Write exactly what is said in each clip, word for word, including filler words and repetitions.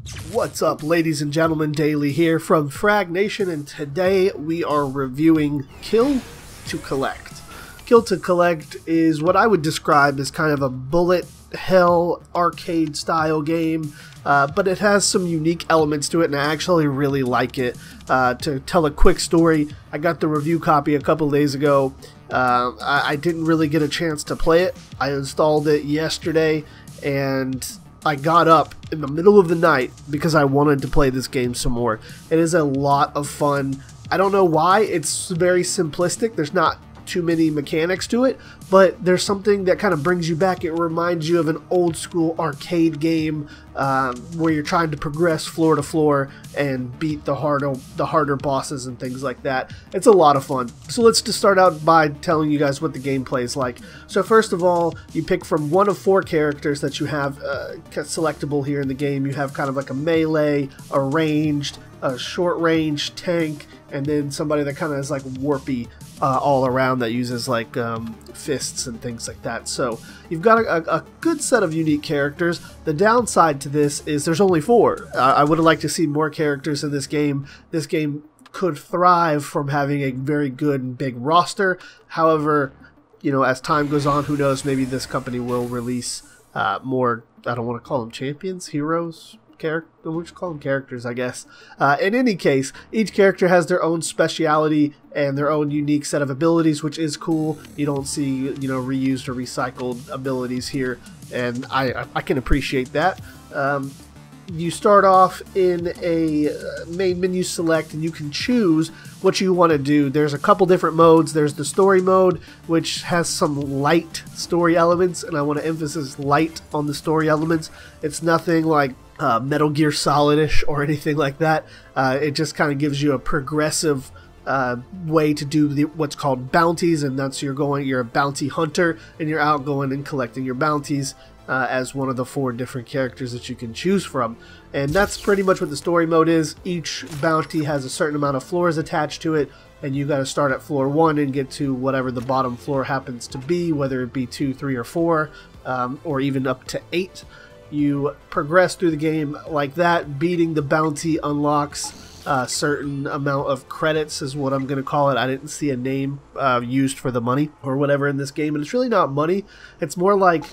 What's up, ladies and gentlemen? Daily here from Frag Nation, and today we are reviewing Kill to Collect. Kill to Collect is what I would describe as kind of a bullet hell arcade style game, uh, but it has some unique elements to it, and I actually really like it. Uh, to tell a quick story, I got the review copy a couple days ago. Uh, I, I didn't really get a chance to play it. I installed it yesterday, and I got up in the middle of the night because I wanted to play this game some more. It is a lot of fun. I don't know why. It's very simplistic. There's not too many mechanics to it, but there's something that kind of brings you back. It reminds you of an old school arcade game um, where you're trying to progress floor to floor and beat the harder the harder bosses and things like that. It's a lot of fun. So let's just start out by telling you guys what the gameplay is like. So first of all, you pick from one of four characters that you have uh, selectable here in the game. You have kind of like a melee, a ranged, a short range tank, and then somebody that kind of is like warpy uh, all around that uses like um, fists and things like that. So you've got a, a good set of unique characters. The downside to this is there's only four. Uh, I would have liked to see more characters in this game. This game could thrive from having a very good and big roster. However, you know, as time goes on, who knows, maybe this company will release uh, more, I don't want to call them champions, heroes, character, we should call them characters, I guess. Uh, in any case, each character has their own speciality and their own unique set of abilities, which is cool. You don't see, you know, reused or recycled abilities here, and I I can appreciate that. Um, you start off in a main menu select, and you can choose what you want to do. There's a couple different modes. There's the story mode, which has some light story elements, and I want to emphasize light on the story elements. It's nothing like uh, Metal Gear Solid-ish or anything like that. Uh, it just kind of gives you a progressive uh, way to do the, what's called bounties, and that's you're going, you're a bounty hunter, and you're out going and collecting your bounties. Uh, as one of the four different characters that you can choose from. And that's pretty much what the story mode is. Each bounty has a certain amount of floors attached to it, and you got to start at floor one and get to whatever the bottom floor happens to be, whether it be two, three, or four, um, or even up to eight. You progress through the game like that. Beating the bounty unlocks a certain amount of credits, is what I'm going to call it. I didn't see a name uh, used for the money or whatever in this game, and it's really not money. It's more like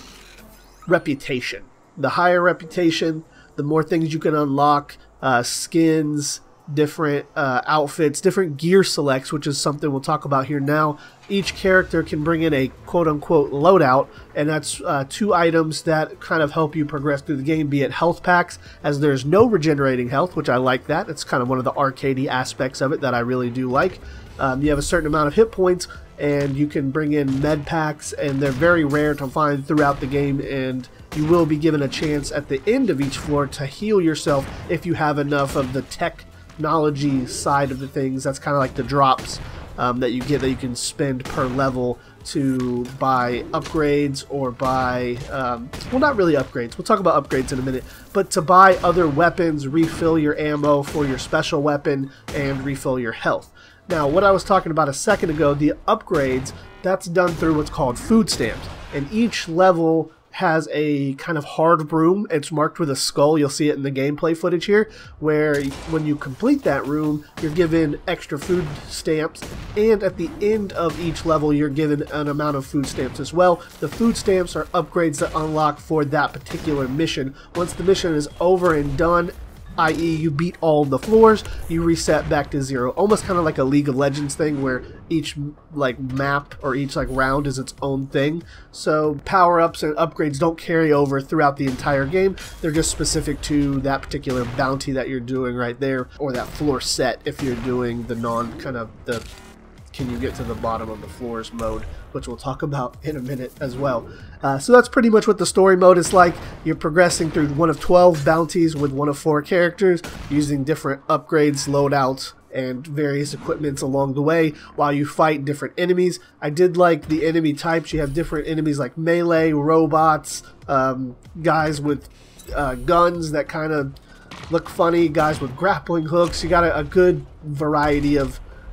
reputation. The higher reputation, the more things you can unlock, uh, skins, different uh, outfits, different gear selects, which is something we'll talk about here now. Each character can bring in a quote-unquote loadout, and that's uh, two items that kind of help you progress through the game, be it health packs, as there's no regenerating health, which I like that. It's kind of one of the arcadey aspects of it that I really do like. Um, you have a certain amount of hit points, and you can bring in med packs, and they're very rare to find throughout the game, and you will be given a chance at the end of each floor to heal yourself if you have enough of the technology side of the things. That's kind of like the drops um, that you get that you can spend per level to buy upgrades or buy, um, well, not really upgrades, we'll talk about upgrades in a minute, but to buy other weapons, refill your ammo for your special weapon, and refill your health. Now, what I was talking about a second ago, the upgrades, that's done through what's called food stamps. And each level has a kind of hard room. It's marked with a skull. You'll see it in the gameplay footage here, where when you complete that room, you're given extra food stamps. And at the end of each level, you're given an amount of food stamps as well. The food stamps are upgrades that unlock for that particular mission. Once the mission is over and done, that is you beat all the floors, you reset back to zero. Almost kind of like a League of Legends thing where each like map or each like round is its own thing. So power-ups and upgrades don't carry over throughout the entire game. They're just specific to that particular bounty that you're doing right there, or that floor set if you're doing the non kind of the can you get to the bottom of the floors mode, which we'll talk about in a minute as well. Uh, so that's pretty much what the story mode is like. You're progressing through one of twelve bounties with one of four characters, using different upgrades, loadouts, and various equipments along the way while you fight different enemies. I did like the enemy types. You have different enemies like melee, robots, um, guys with uh, guns that kind of look funny, guys with grappling hooks. You got a, a good variety of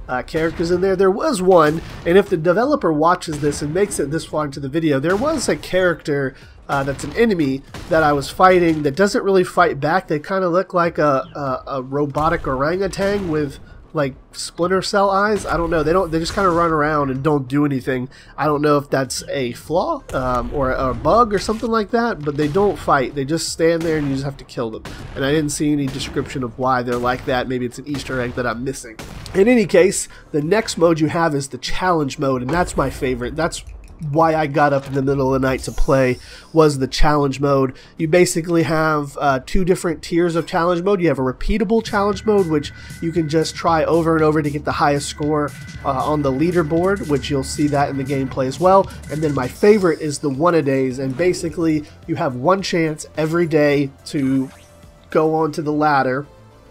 uh, characters in there. There was one, and if the developer watches this and makes it this far into the video, there was a character uh, that's an enemy that I was fighting that doesn't really fight back. They kind of look like a, a, a robotic orangutan with like Splinter Cell eyes. I don't know. They don't. They just kind of run around and don't do anything. I don't know if that's a flaw um, or a bug or something like that. But they don't fight. They just stand there and you just have to kill them. And I didn't see any description of why they're like that. Maybe it's an Easter egg that I'm missing. In any case, the next mode you have is the challenge mode, and that's my favorite. That's why I got up in the middle of the night to play, was the challenge mode. You basically have uh, two different tiers of challenge mode. You have a repeatable challenge mode, which you can just try over and over to get the highest score uh, on the leaderboard, which you'll see that in the gameplay as well. And then my favorite is the one-a-days, and basically you have one chance every day to go onto the ladder,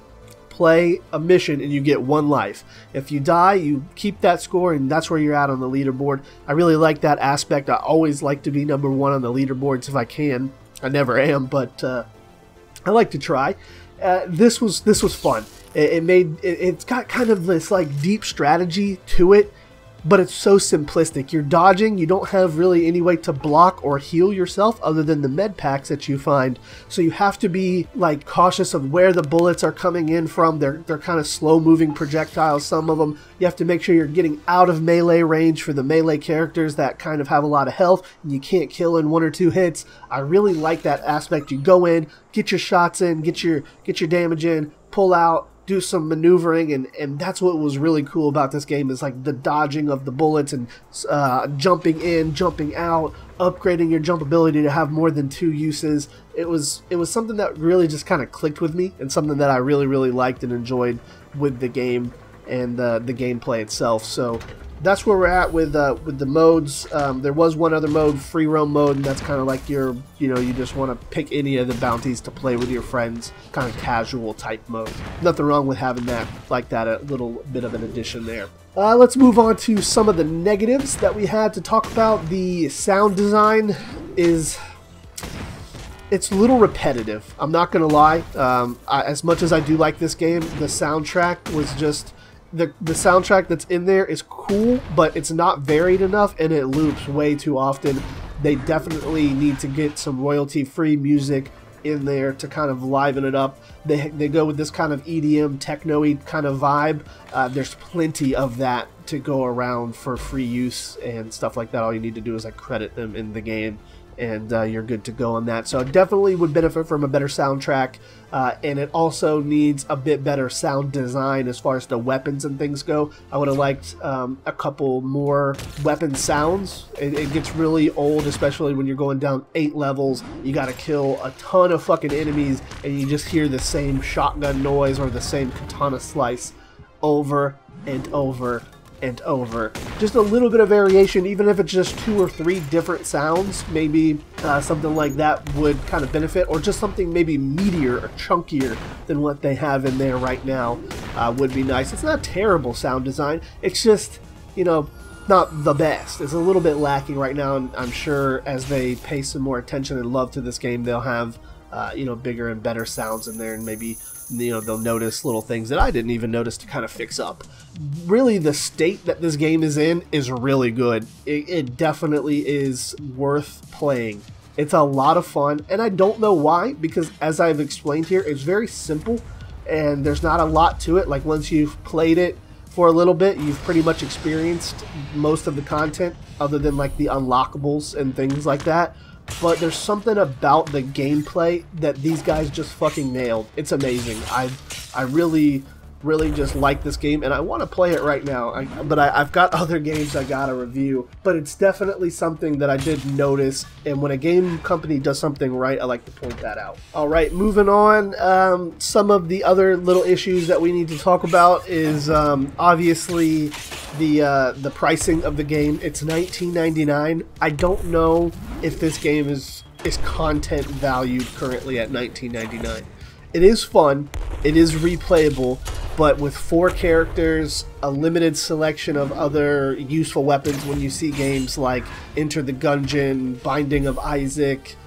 play a mission, and you get one life. If you die, you keep that score, and that's where you're at on the leaderboard. I really like that aspect. I always like to be number one on the leaderboards if I can. I never am, but uh, I like to try. Uh, this was this was fun. It, it made it, it's got kind of this like deep strategy to it, but it's so simplistic. You're dodging, you don't have really any way to block or heal yourself other than the med packs that you find. So you have to be like cautious of where the bullets are coming in from. They're, they're kind of slow moving projectiles, some of them. You have to make sure you're getting out of melee range for the melee characters that kind of have a lot of health and you can't kill in one or two hits. I really like that aspect. You go in, get your shots in, get your, get your damage in, pull out, do some maneuvering, and, and that's what was really cool about this game, is like the dodging of the bullets and uh, jumping in, jumping out, upgrading your jump ability to have more than two uses. It was it was something that really just kind of clicked with me, and something that I really really liked and enjoyed with the game and uh, the gameplay itself. So that's where we're at with uh, with the modes. Um, there was one other mode, free roam mode, and that's kind of like your, you know, you just want to pick any of the bounties to play with your friends, kind of casual type mode. Nothing wrong with having that like that, a little bit of an addition there. Uh, let's move on to some of the negatives that we had to talk about. The sound design is, it's a little repetitive. I'm not gonna lie. Um, I, as much as I do like this game, the soundtrack was just. The, the soundtrack that's in there is cool, but it's not varied enough, and it loops way too often. They definitely need to get some royalty-free music in there to kind of liven it up. They, they go with this kind of E D M, techno-y kind of vibe. Uh, there's plenty of that to go around for free use and stuff like that. All you need to do is like credit them in the game, and uh, you're good to go on that. So it definitely would benefit from a better soundtrack, uh, and it also needs a bit better sound design as far as the weapons and things go. I would have liked um, a couple more weapon sounds. It, it gets really old, especially when you're going down eight levels. You gotta kill a ton of fucking enemies, and you just hear the same shotgun noise or the same katana slice over and over and over. Just a little bit of variation, even if it's just two or three different sounds, maybe uh, something like that would kind of benefit, or just something maybe meatier or chunkier than what they have in there right now uh, would be nice. It's not terrible sound design, it's just, you know, not the best. It's a little bit lacking right now, and I'm sure as they pay some more attention and love to this game, they'll have uh, you know, bigger and better sounds in there, and maybe, you know, they'll notice little things that I didn't even notice to kind of fix up. Really, the state that this game is in is really good. It, it definitely is worth playing. It's a lot of fun, and I don't know why, because as I've explained here, it's very simple, and there's not a lot to it. Like, once you've played it for a little bit, you've pretty much experienced most of the content, other than like the unlockables and things like that. But there's something about the gameplay that these guys just fucking nailed. It's amazing. I I really, really just like this game, and I want to play it right now. I, but I, I've got other games I gotta review. But it's definitely something that I did notice, and when a game company does something right, I like to point that out. Alright, moving on. Um, some of the other little issues that we need to talk about is um, obviously the uh, the pricing of the game. It's nineteen ninety-nine. I don't know if this game is is content valued currently at nineteen ninety-nine. It is fun, it is replayable, but with four characters, a limited selection of other useful weapons when you see games like Enter the Gungeon, Binding of Isaac,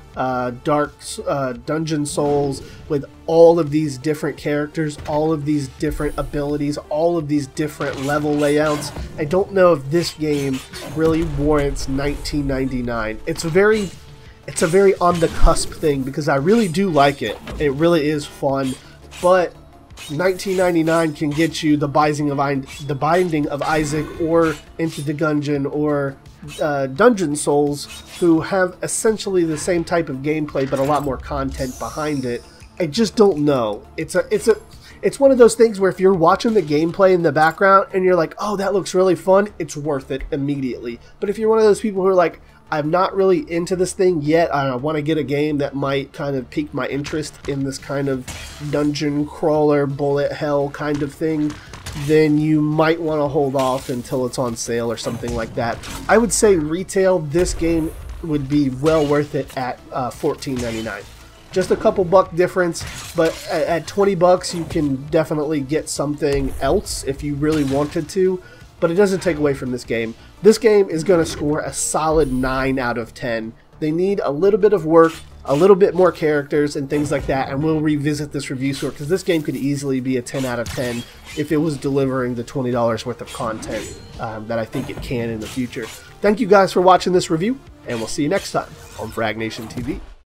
uh, Dark uh, Dungeon Souls with all of these different characters, all of these different abilities, all of these different level layouts. I don't know if this game really warrants nineteen ninety-nine. It's a very it's a very on the cusp thing because I really do like it. It really is fun, but nineteen ninety-nine can get you the Binding of I the Binding of Isaac or Into the Gungeon or uh, Dungeon Souls, who have essentially the same type of gameplay but a lot more content behind it. I just don't know. It's a it's a it's one of those things where if you're watching the gameplay in the background and you're like, oh, that looks really fun, it's worth it immediately. But if you're one of those people who are like, I'm not really into this thing yet, I want to get a game that might kind of pique my interest in this kind of dungeon crawler, bullet hell kind of thing, then you might want to hold off until it's on sale or something like that. I would say retail, this game would be well worth it at uh, fourteen ninety-nine. Just a couple buck difference, but at, at twenty bucks you can definitely get something else if you really wanted to, but it doesn't take away from this game. This game is going to score a solid nine out of ten. They need a little bit of work, a little bit more characters and things like that, and we'll revisit this review score because this game could easily be a ten out of ten if it was delivering the twenty dollars worth of content um, that I think it can in the future. Thank you guys for watching this review, and we'll see you next time on Frag Nation T V.